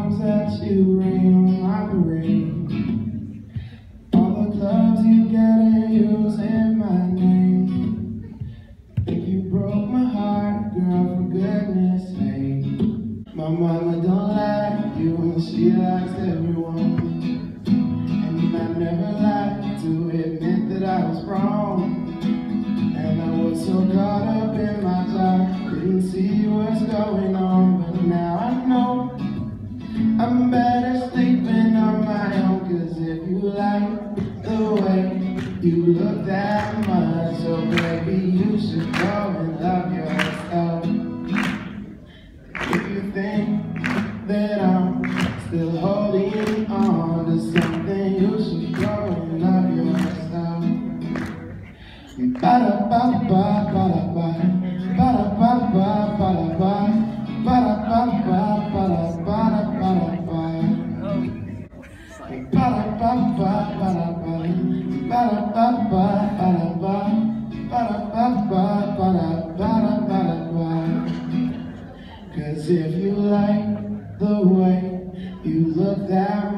times that you rain on my parade, all the clubs you get and using my name. If you broke my heart, girl, for goodness sake. My mama don't like you and she likes everyone, and I never like to admit that I was wrong. And I was so caught up in my thought, didn't see what's going on. But now I know I'm better sleeping on my own. Cause if you like the way you look that much, so baby, you should go and love yourself. If you think that I'm still holding on to something, you should go and love yourself. Ba-da-ba-ba, ba-da-ba, ba-da-ba-ba, ba-da-ba, ba-da-ba-ba, ba-da-ba-da-ba-da-ba. Ba-da-ba-ba, ba-da-ba, ba-da-ba-ba, ba-da-ba, ba-da-ba-ba, ba-da-ba-da-ba-da-ba. Cause if you like the way you look that